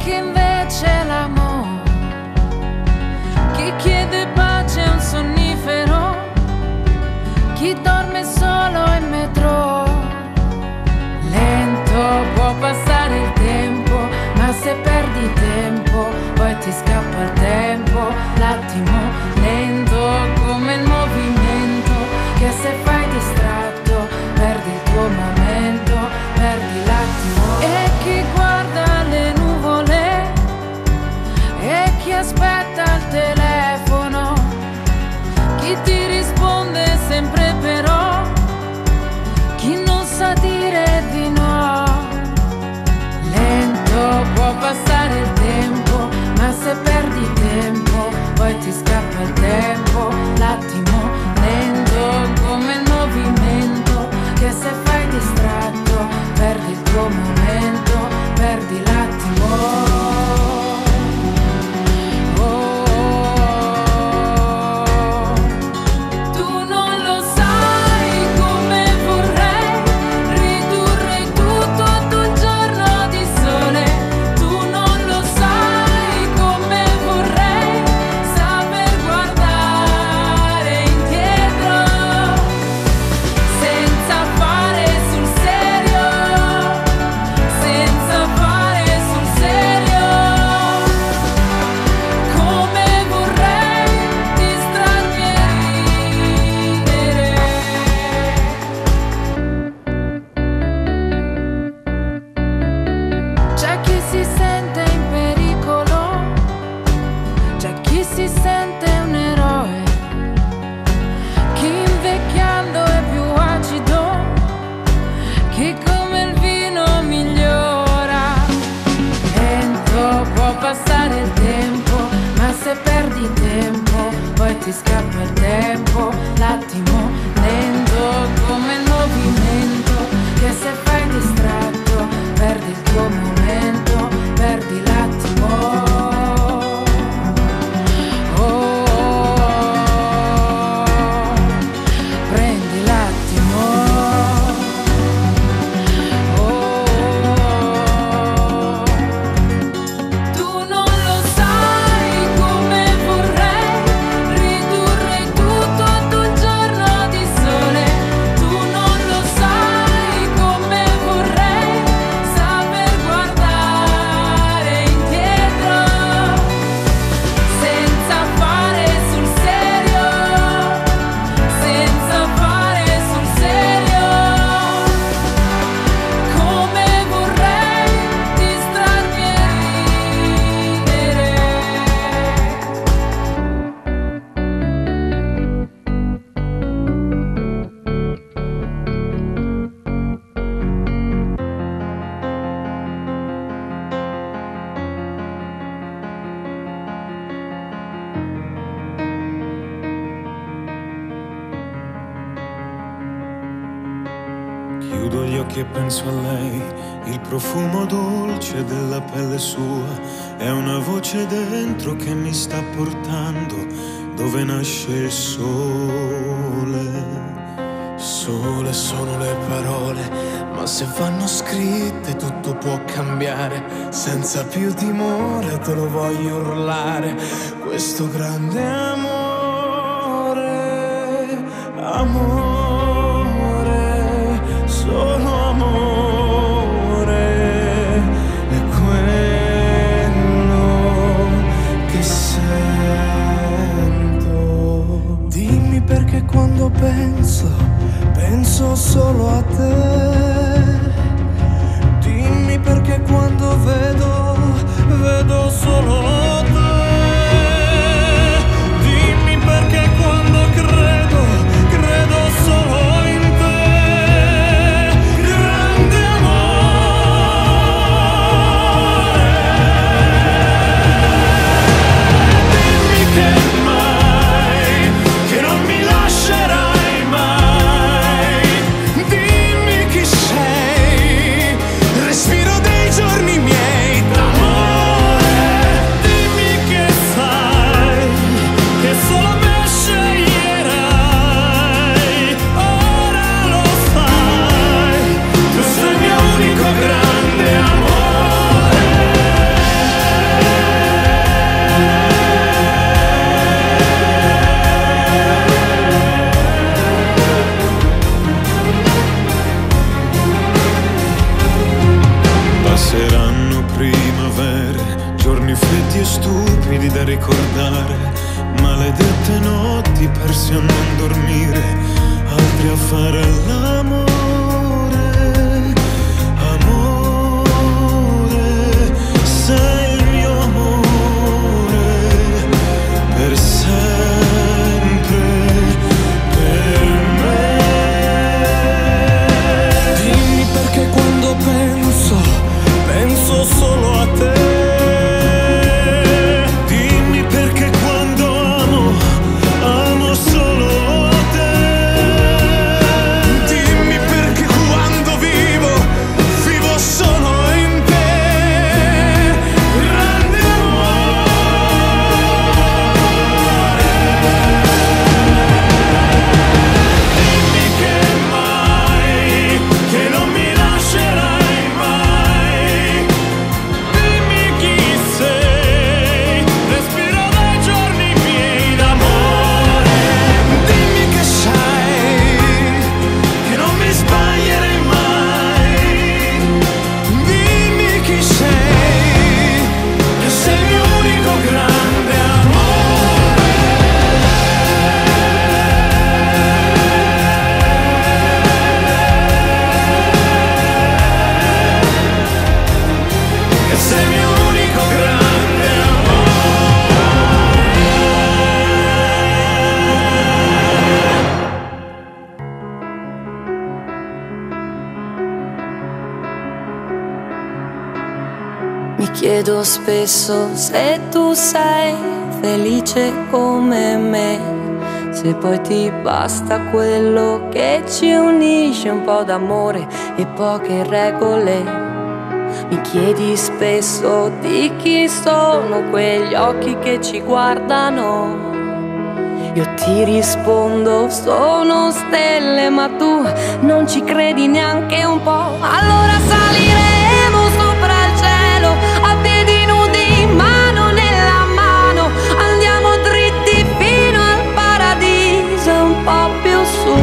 che invece l'amore, chi chiede pace è un sonnifero, chi dorme solo in metro. Lento può passare il tempo, ma se perdi tempo poi ti scappa il tempo. L'attimo lento come il movimento, che se fai distratto perdi il tuo momento, perdi l'attimo. E chi guarda le nuvole e chi aspetta il telefono, chi ti risponde sempre però, chi non sa dire di no. Lento può passare il tempo, ma se perdi tempo poi ti scappa il tempo. L'attimo lento come il movimento, che se fai distratto perdi il tuo momento, perdi l'attimo. Ti scappa il tempo, l'attimo lento come il movimento, che se fai distratto perdi il tuo momento, perdi l'attimo. Prendi l'attimo. Tu non lo sai come vorrei ridurre tutto ad un giorno di sole. Tu non lo sai come vorrei saper guardare indietro senza fare sul serio, senza fare sul serio. Come vorrei distrarmi e ridere. Chiudo gli occhi e penso a lei, il profumo dolce della pelle sua, è una voce dentro che mi sta portando dove nasce il sole. Sole sono le parole, ma se vanno scritte tutto può cambiare. Senza più timore te lo voglio urlare, questo grande amore, amore, solo amore, è quello che sento. Dimmi perché quando penso solo a te. Dimmi perché quando vedo solo te. Dimmi perché quando credo solo in te. Grande amore. Dimmi che mai, che non mi lascerai mai. Dimmi chi sei, respiro dei giorni miei d'amore. Dimmi sbaglierei mai. Dimmi chi sei, che sei il mio unico grande amore. Che sei il mio unico grande Mi chiedo spesso se tu sei felice come me, se poi ti basta quello che ci unisce, un po' d'amore e poche regole. Mi chiedi spesso di chi sono quegli occhi che ci guardano. Io ti rispondo sono stelle, ma tu non ci credi neanche un po'. Allora saliremo sopra il cielo a piedi nudi, mano nella mano, andiamo dritti fino al paradiso, un po' più su,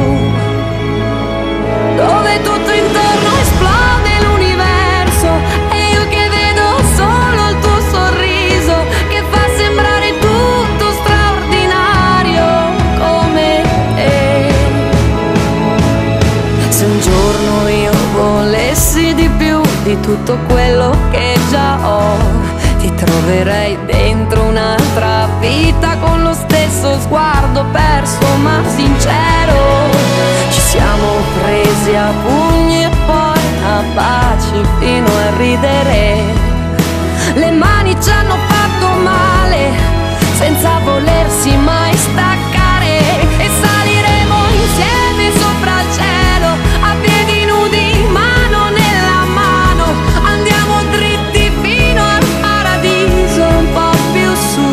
dove tutto intorno esplode l'universo e io che vedo solo il tuo sorriso che fa sembrare tutto straordinario come te. Se un giorno io volessi di più di tutto quello che già ho, ti troverei dentro un'altra vita con lo stesso sguardo perso ma sincero. Ci siamo presi a pugni e poi a baci fino a ridere. Le mani ci hanno fatto male senza volersi mai staccare e saliremo insieme sopra il cielo a piedi nudi, mano nella mano, andiamo dritti fino al paradiso, un po' più su,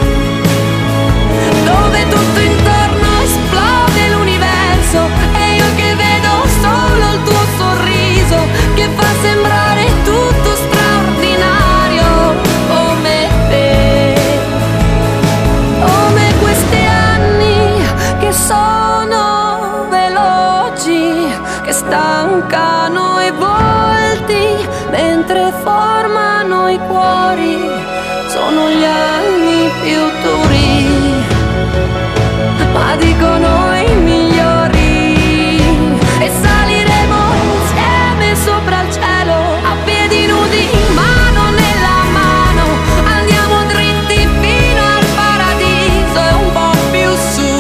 dove tutto intorno esplode l'universo e io che vedo solo il tuo sorriso che fa sembrare tutto straordinario come te, come questi anni che sono veloci, che stancano i volti mentre formano i cuori, sono gli anni più duri, ma dicono i migliori. E saliremo insieme sopra il cielo a piedi nudi, mano nella mano, andiamo dritti fino al paradiso e un po' più su,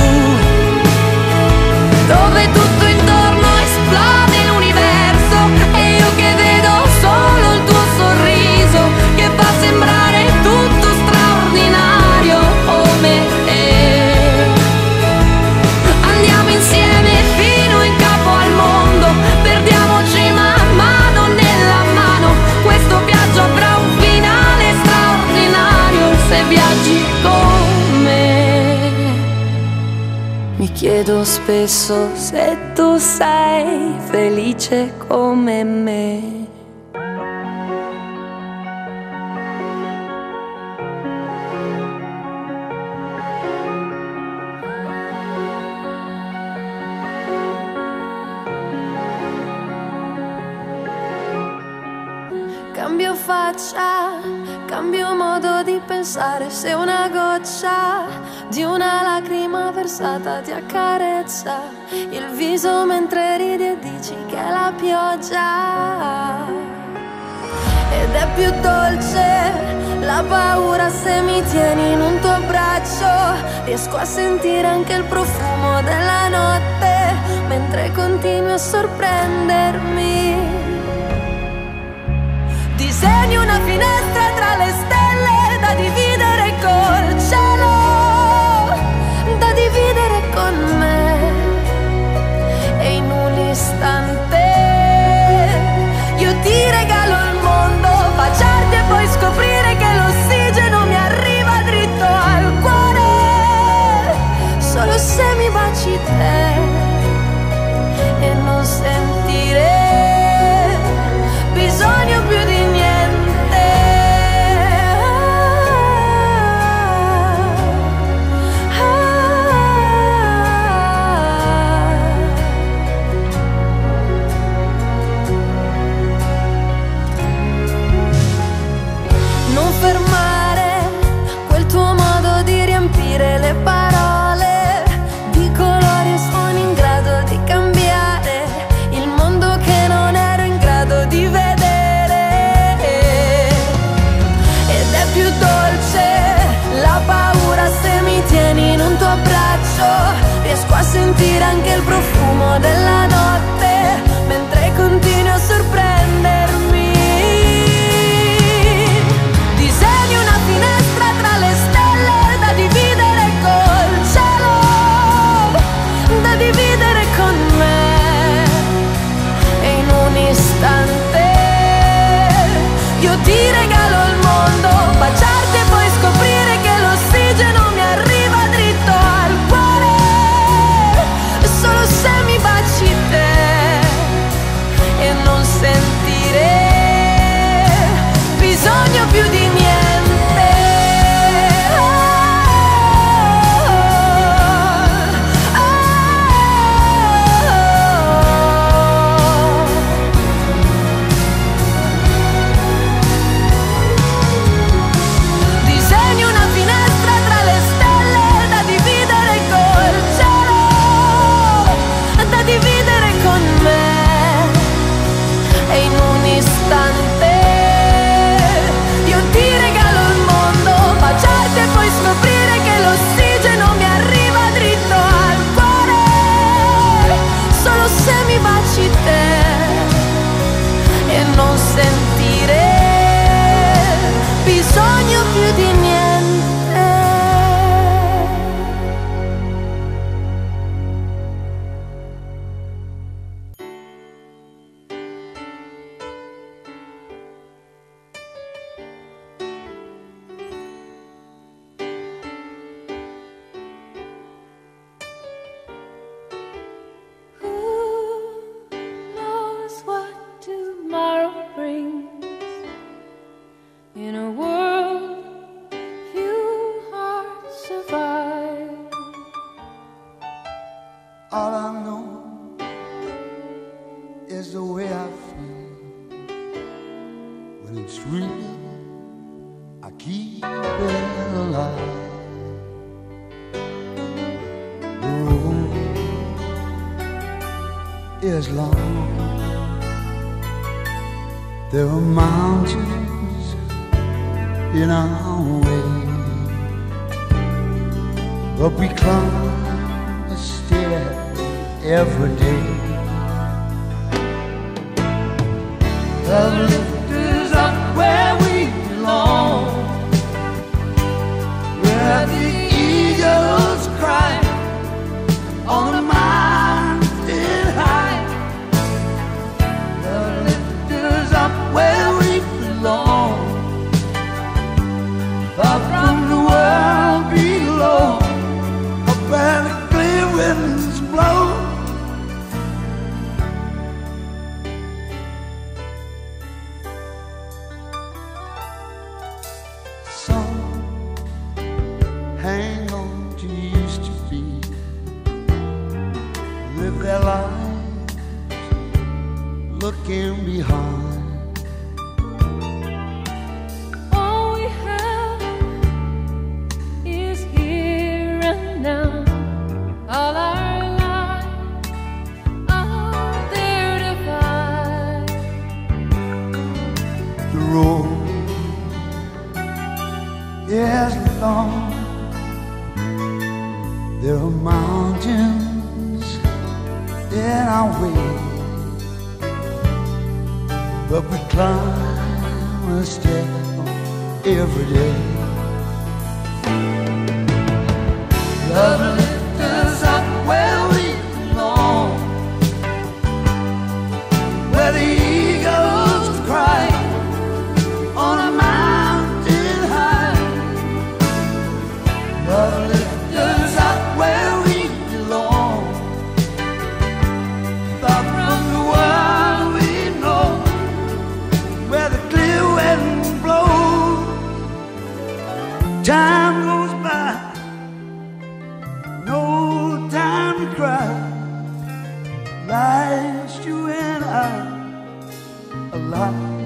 dove tutto intorno esplode l'universo e io che vedo solo il tuo sorriso che fa sembrare tutto straordinario come te. Andiamo insieme fino in capo al mondo, perdiamoci mano nella mano, questo viaggio avrà un finale straordinario se viaggi con me. Mi chiedo spesso se tu sei felice come me. Cambio faccia, cambio modo di pensare, se una goccia di una lacrima versata ti accarezza il viso mentre ridi e dici che è la pioggia. Ed è più dolce la paura se mi tieni in un tuo braccio, riesco a sentire anche il profumo della notte mentre continui a sorprendermi. Disegni una finestra tra le stelle da dividere col cielo, da dividere con me, e in un istante io ti regalo il mondo, baciarti e poi scoprire che l'ossigeno mi arriva dritto al cuore, solo se mi baci te e non sentire bisogno più di niente. sentire anche il profumo della notte, mentre continui a sorprendermi. Disegni una finestra tra le stelle da dividere col cielo, da dividere con me, e in un istante io ti regalo il mondo, baciarti e poi scoprire che l'ossigeno mi arriva dritto al cuore, solo se mi baci te, e non sentire bisogno più di niente. Disegni una finestra tra le stelle da dividere col cielo, da dividere con me, e in un istante io ti regalo il mondo, baciarti e poi scoprire che l'ossigeno mi arriva dritto al cuore, solo se mi baci te, e non sentire bisogno più di niente. Who knows what tomorrow brings? In a world few hearts survive. All I know is the way I feel. When it's real, I keep it alive. The road is long. There are mountains in our way, but we climb a stair every day. The lift is up where we belong, where the eagles cry on the mountain high. The lift is up where we belong, far from the world below, up where the clear winds blow. Some hang on to used to be, live their lives looking behind. All we have is here and now. All our lives are there to find. The road is long. There are mountains in our way, but we climb a step every day. Love lifts us up where we belong, where the eagles cry on a mountain high. Love lifts us up where we belong, far from the world we know, where the clear winds blow. Time goes by, no time to cry. Life's you and I alive.